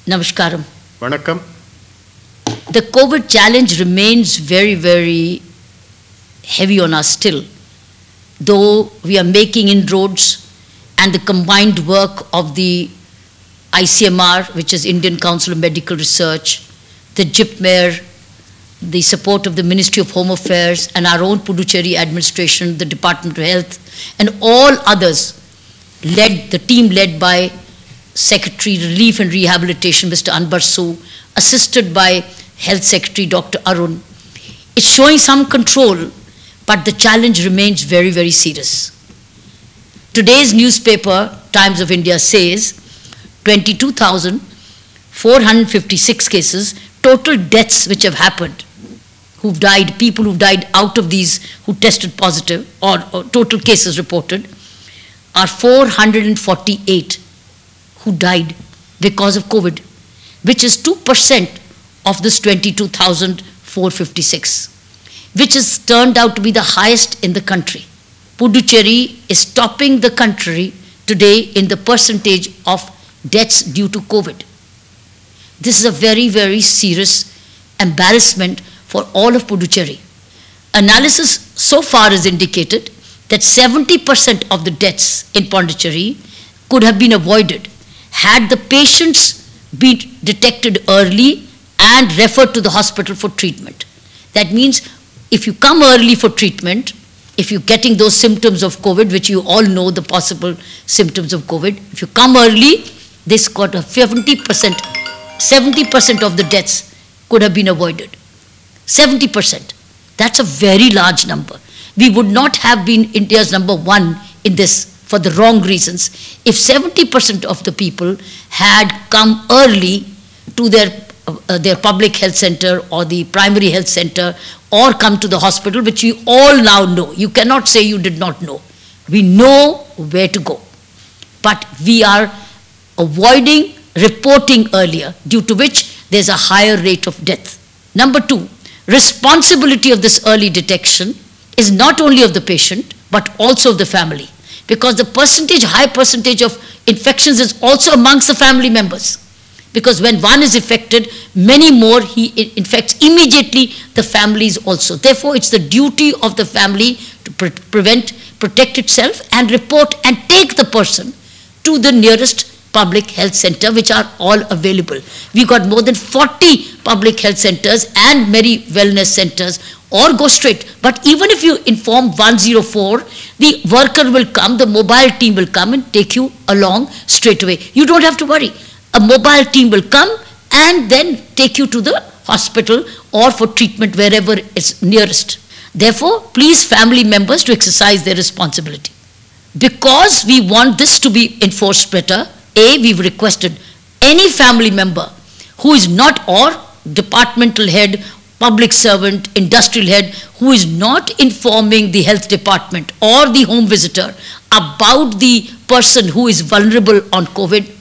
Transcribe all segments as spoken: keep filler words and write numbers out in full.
Namaskaram. Vanakkam. The COVID challenge remains very, very heavy on us still. Though we are making inroads and the combined work of the I C M R, which is Indian Council of Medical Research, the J I P M E R, the support of the Ministry of Home Affairs and our own Puducherry administration, the Department of Health, and all others, led, the team led by Secretary Relief and Rehabilitation, Mister Anbar Su, assisted by Health Secretary Doctor Arun. It's showing some control, but the challenge remains very, very serious. Today's newspaper, Times of India, says twenty-two thousand four hundred fifty-six cases, total deaths which have happened, who've died, people who've died out of these who tested positive, or, or total cases reported, are four hundred forty-eight who died because of COVID, which is two percent of this twenty-two thousand four hundred fifty-six, which has turned out to be the highest in the country. Puducherry is topping the country today in the percentage of deaths due to COVID. This is a very, very serious embarrassment for all of Puducherry. Analysis so far has indicated that seventy percent of the deaths in Pondicherry could have been avoided had the patients been detected early and referred to the hospital for treatment. That means if you come early for treatment, if you're getting those symptoms of COVID, which you all know the possible symptoms of COVID, if you come early, this got a seventy percent, seventy percent of the deaths could have been avoided. seventy percent. That's a very large number. We would not have been India's number one in this for the wrong reasons if seventy percent of the people had come early to their, uh, their public health center or the primary health center or come to the hospital, which we all now know. You cannot say you did not know. We know where to go. But we are avoiding reporting earlier, due to which there's a higher rate of death. Number two, responsibility of this early detection is not only of the patient, but also of the family. Because the percentage, high percentage of infections is also amongst the family members. Because when one is affected, many more he infects immediately the families also. Therefore, it's the duty of the family to pre prevent, protect itself and report and take the person to the nearest public health center, which are all available. We got more than forty public health centers and many wellness centers, or go straight. But even if you inform one zero four, the worker will come, the mobile team will come and take you along straight away. You don't have to worry. A mobile team will come and then take you to the hospital or for treatment wherever is nearest. Therefore, please family members to exercise their responsibility. Because we want this to be enforced better, A, we've requested any family member who is not, or departmental head, public servant, industrial head, who is not informing the health department or the home visitor about the person who is vulnerable on COVID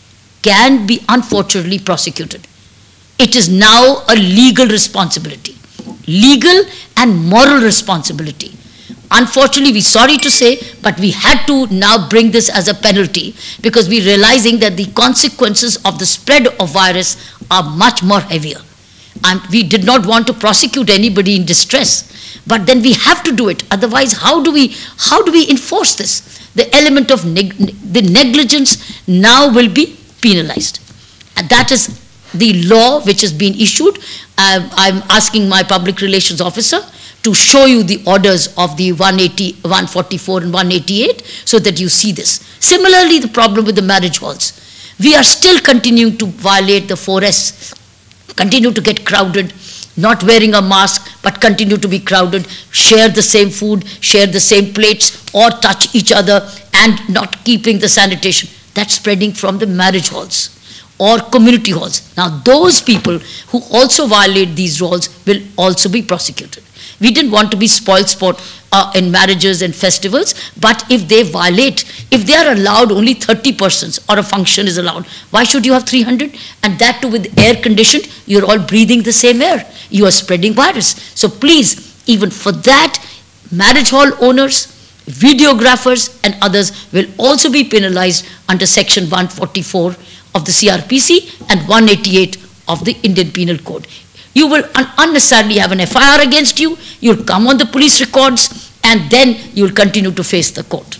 can be unfortunately prosecuted. It is now a legal responsibility, legal and moral responsibility. Unfortunately, we're sorry to say, but we had to now bring this as a penalty because we're realizing that the consequences of the spread of virus are much more heavier. And we did not want to prosecute anybody in distress, but then we have to do it. Otherwise, how do we, how do we enforce this? The element of neg the negligence now will be penalized. And that is the law which has been issued. Uh, I'm asking my public relations officer to show you the orders of the one eighty, one forty-four and one eighty-eight so that you see this. Similarly, the problem with the marriage halls. We are still continuing to violate the four S, continue to get crowded, not wearing a mask, but continue to be crowded, share the same food, share the same plates, or touch each other and not keeping the sanitation. That's spreading from the marriage halls or community halls. Now, those people who also violate these laws will also be prosecuted. We didn't want to be spoiled sport uh, in marriages and festivals, but if they violate, if they are allowed only thirty persons or a function is allowed, why should you have three hundred? And that too with air conditioned, you're all breathing the same air. You are spreading virus. So please, even for that, marriage hall owners, videographers and others will also be penalized under section one forty-four of the C R P C and one eighty-eight of the Indian Penal Code. You will un unnecessarily have an F I R against you, you'll come on the police records, and then you'll continue to face the court.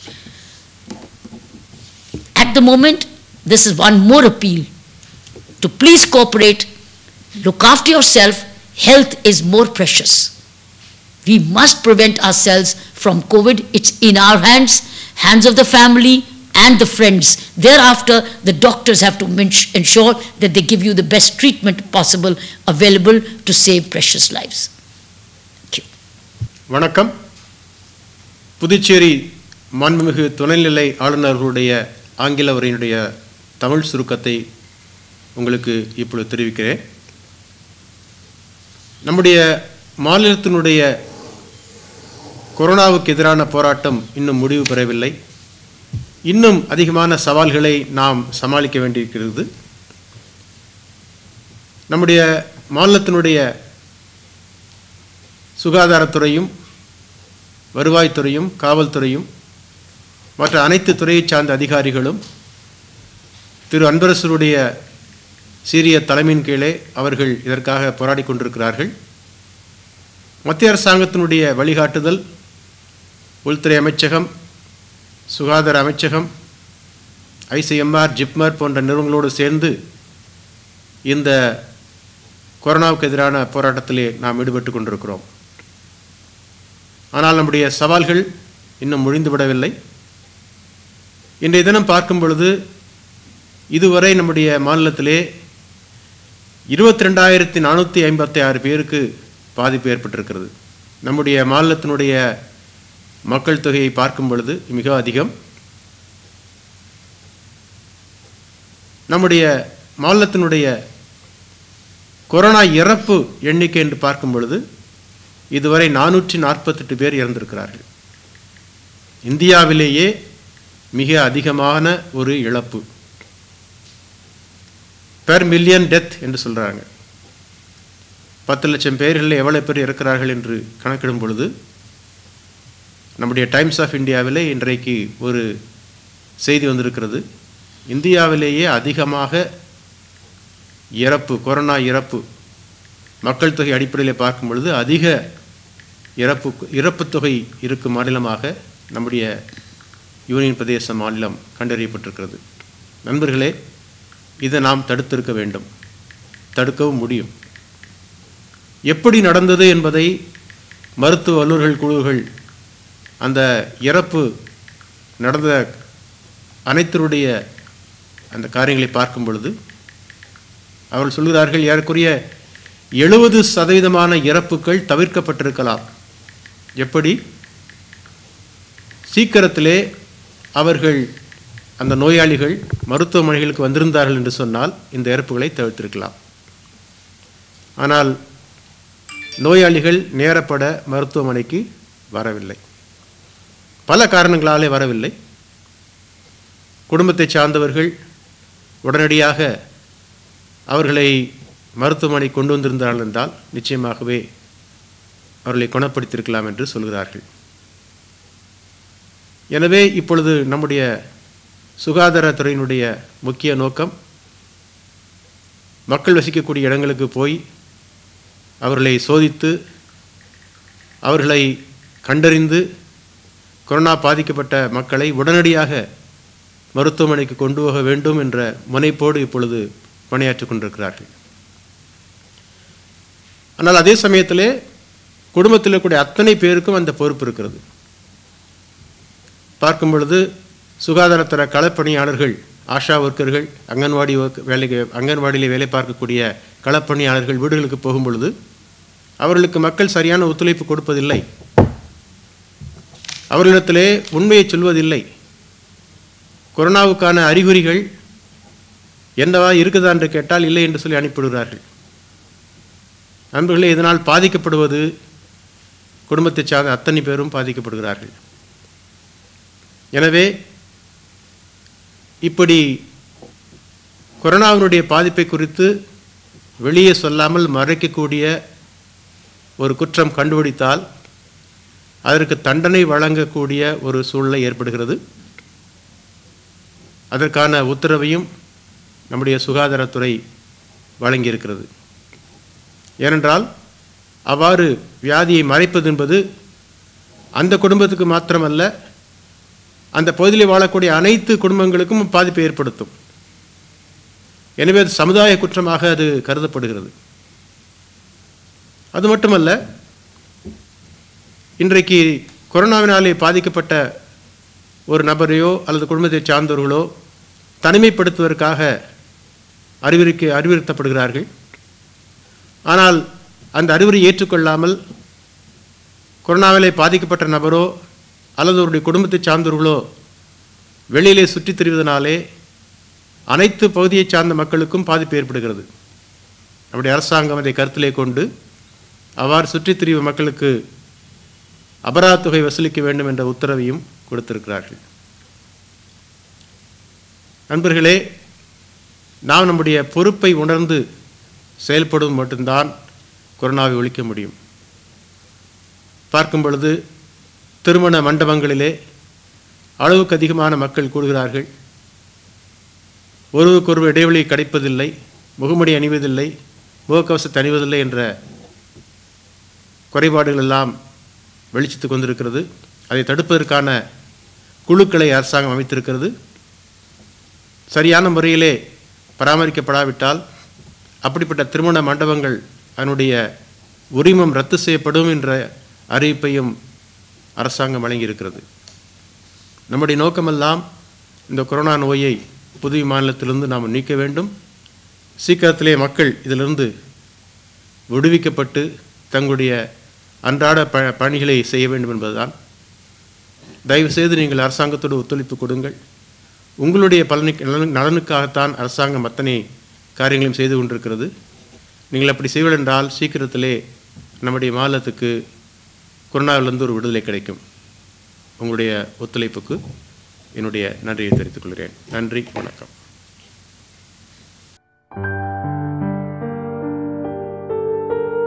At the moment, this is one more appeal to please cooperate, look after yourself, health is more precious. We must prevent ourselves from COVID. It's in our hands, hands of the family and the friends. Thereafter, the doctors have to ensure that they give you the best treatment possible available to save precious lives. Thank you. Vanakkam. Puducherry மாண்புமிகு துணைநிலை ஆளுநர்களுடைய ஆங்கில உரையினுடைய தமிழ் சுருக்கத்தை உங்களுக்கு இப்பொழுது தெரிவிக்கிறேன். நம்முடைய மாநிலத்தினுடைய கொரோனாவுக்கு எதிரான போராட்டம் இன்னும் முடிவு பெறவில்லை. இன்னும் அதிகமான சவால்களை நாம் சமாளிக்க வேண்டியிருக்கிறது. நம்முடைய மாநிலத்தினுடைய சுகாதாரத்துறையும் வருவாய்த்துறையும் காவல்துறையும் மற்ற அனைத்து துறையை சார்ந்த அதிகாரிகளும் திரு அன்பரசருடைய சீரிய தலைமையின் கீழே அவர்கள் இதற்காக போராடி கொண்டிருக்கிறார்கள். மத்திய அரசாங்கத்தினுடைய வழிகாட்டுதல், உள்துறை அமைச்சகம், சுகாதார அமைச்சகம், I C M R, JIPMER போன்ற நிறுவனங்களோடு சேர்ந்து இந்த கொரோனாவுக்கு எதிரான போராட்டத்திலே நாம் ஈடுபட்டு கொண்டிருக்கிறோம். ஆனால் நம்முடைய சவால்கள் இன்னும் முடிந்துவிடவில்லை. இன்றைய தினம் பார்க்கும் பொழுது இதுவரை நம்முடைய மாநிலத்திலே இருபத்தி ரெண்டாயிரத்தி நானூற்றி ஐம்பத்தி ஆறு பேருக்கு பாதிப்பு ஏற்பட்டிருக்கிறது. நம்முடைய மாநிலத்தினுடைய மக்கள் தொகையை பார்க்கும் பொழுது மிக அதிகம். நம்முடைய மாநிலத்தினுடைய கொரோனா இறப்பு எண்ணிக்கை என்று பார்க்கும் பொழுது இதுவரை நானூற்றி நாற்பத்தெட்டு பேர் இறந்திருக்கிறார்கள். இந்தியாவிலேயே மிக அதிகமான ஒரு இழப்பு. பெர் மில்லியன் டெத் என்று சொல்கிறாங்க. பத்து லட்சம் பேர்களில் எவ்வளோ பேர் இருக்கிறார்கள் என்று கணக்கிடும் பொழுது நம்முடைய டைம்ஸ் ஆஃப் இந்தியாவிலே இன்றைக்கு ஒரு செய்தி வந்திருக்கிறது. இந்தியாவிலேயே அதிகமாக இறப்பு, கொரோனா இறப்பு மக்கள் தொகை அடிப்படையில் பார்க்கும் பொழுது அதிக இறப்பு இறப்பு தொகை இருக்கும் மாநிலமாக நம்முடைய யூனியன் பிரதேச மாநிலம் கண்டறியப்பட்டிருக்கிறது. நண்பர்களே, இதை நாம் தடுத்திருக்க வேண்டும், தடுக்கவும் முடியும். எப்படி நடந்தது என்பதை மருத்துவ வல்லுநர்கள் குழுக்கள் அந்த இறப்பு நடந்த அனைத்தருடைய அந்த காரியங்களை பார்க்கும் பொழுது அவர்கள் சொல்கிறார்கள், ஏறக்குறைய எழுபது சதவீதமான இறப்புகள் தவிர்க்கப்பட்டிருக்கலாம். எப்படி? சீக்கிரத்திலே அவர்கள் அந்த நோயாளிகள் மருத்துவமனைகளுக்கு வந்திருந்தார்கள் என்று சொன்னால் இந்த இறப்புகளை தவிர்த்திருக்கலாம். ஆனால் நோயாளிகள் நேரப்பட மருத்துவமனைக்கு வரவில்லை. பல காரணங்களாலே வரவில்லை. குடும்பத்தை சார்ந்தவர்கள் உடனடியாக அவர்களை மருத்துவமனை கொண்டு வந்திருந்தார்கள் என்றால் நிச்சயமாகவே அவர்களை குணப்படுத்தியிருக்கலாம் என்று சொல்கிறார்கள். எனவே இப்பொழுது நம்முடைய சுகாதாரத்துறையினுடைய முக்கிய நோக்கம் மக்கள் வசிக்கக்கூடிய இடங்களுக்கு போய் அவர்களை சோதித்து அவர்களை கண்டறிந்து கொரோனா பாதிக்கப்பட்ட மக்களை உடனடியாக மருத்துவமனைக்கு கொண்டு போக வேண்டும் என்ற முனைப்போடு இப்பொழுது பணியாற்றிக் கொண்டிருக்கிறார்கள். ஆனால் அதே சமயத்திலே குடும்பத்தில் இருக்கக்கூடிய அத்தனை பேருக்கும் அந்த பொறுப்பு இருக்கிறது. பார்க்கும் பொழுது சுகாதாரத்துறை களப்பணியாளர்கள், ஆஷா ஒர்க்கர்கள், அங்கன்வாடி ஒர்க் வேலை அங்கன்வாடியில் வேலை பார்க்கக்கூடிய களப்பணியாளர்கள் வீடுகளுக்கு போகும் பொழுது அவர்களுக்கு மக்கள் சரியான ஒத்துழைப்பு கொடுப்பதில்லை. அவர்களிடத்திலே உண்மையை சொல்வதில்லை. கொரோனாவுக்கான அறிகுறிகள் என்னவா இருக்குதா என்று கேட்டால் இல்லை என்று சொல்லி அனுப்பிவிடுகிறார்கள். நண்பர்களே, இதனால் பாதிக்கப்படுவது குடும்பத்தை சார்ந்த அத்தனை பேரும் பாதிக்கப்படுகிறார்கள். எனவே இப்படி கொரோனாவினுடைய பாதிப்பை குறித்து வெளியே சொல்லாமல் மறைக்கக்கூடிய ஒரு குற்றம் கண்டுபிடித்தால் அதற்கு தண்டனை வழங்கக்கூடிய ஒரு சூழ்நிலை ஏற்படுகிறது. அதற்கான உத்தரவையும் நம்முடைய சுகாதாரத்துறை வழங்கியிருக்கிறது. ஏனென்றால் அவ்வாறு வியாதியை மறைப்பது என்பது அந்த குடும்பத்துக்கு மாத்திரமல்ல, அந்த பகுதியில் வாழக்கூடிய அனைத்து குடும்பங்களுக்கும் பாதிப்பை ஏற்படுத்தும். எனவே அது சமுதாய குற்றமாக அது கருதப்படுகிறது. அது மட்டுமல்ல, இன்றைக்கு கொரோனாவினாலே பாதிக்கப்பட்ட ஒரு நபரையோ அல்லது குடும்பத்தை சார்ந்தவர்களோ தனிமைப்படுத்துவதற்காக அறிவுரைக்க அறிவுறுத்தப்படுகிறார்கள். ஆனால் அந்த அறிவுரை ஏற்றுக்கொள்ளாமல் கொரோனாவிலே பாதிக்கப்பட்ட நபரோ அல்லது அவருடைய குடும்பத்தை சார்ந்தவர்களோ வெளியிலே சுற்றித் திரிவதனாலே அனைத்து பகுதியை சார்ந்த மக்களுக்கும் பாதிப்பு ஏற்படுகிறது. நம்முடைய அரசாங்கம் அதை கருத்திலே கொண்டு அவ்வாறு சுற்றித் திரிவு மக்களுக்கு அபராத தொகை வசூலிக்க வேண்டும் என்ற உத்தரவையும் கொடுத்திருக்கிறார்கள். நண்பர்களே, நாம் நம்முடைய பொறுப்பை உணர்ந்து செயல்படும் மட்டும்தான் கொரோனாவை ஒழிக்க முடியும். பார்க்கும் பொழுது திருமண மண்டபங்களிலே அளவுக்கு அதிகமான மக்கள் கூடுகிறார்கள். ஒருவருக்கொருவர் இடைவெளி கிடைப்பதில்லை, முகமுடி அணிவதில்லை, முகக்கவசத்தை அணிவதில்லை என்ற குறைபாடுகள் எல்லாம் வெளிச்சத்துக்கு வந்திருக்கிறது. அதை தடுப்பதற்கான குழுக்களை அரசாங்கம் அமைத்திருக்கிறது. சரியான முறையிலே பராமரிக்கப்படாவிட்டால் அப்படிப்பட்ட திருமண மண்டபங்கள் அதனுடைய உரிமம் ரத்து செய்யப்படும் என்ற அறிவிப்பையும் அரசாங்கம் வழங்கியிருக்கிறது. நம்முடைய நோக்கமெல்லாம் இந்த கொரோனா நோயை புதுவை மாநிலத்திலிருந்து நாம் நீக்க வேண்டும். சீக்கிரத்திலே மக்கள் இதிலிருந்து விடுவிக்கப்பட்டு தங்களுடைய அன்றாட ப பணிகளை செய்ய வேண்டும் என்பதுதான். தயவுசெய்து நீங்கள் அரசாங்கத்தோடு ஒத்துழைப்பு கொடுங்கள். உங்களுடைய பலனு நலனுக்காகத்தான் அரசாங்கம் அத்தனை காரியங்களையும் செய்து கொண்டிருக்கிறது. நீங்கள் அப்படி செய்வதென்றால் சீக்கிரத்திலே நம்முடைய மாநிலத்துக்கு கொரோனாவிலிருந்து ஒரு விடுதலை கிடைக்கும். உங்களுடைய ஒத்துழைப்புக்கு என்னுடைய நன்றியை தெரிவித்துக் கொள்கிறேன். நன்றி, வணக்கம்.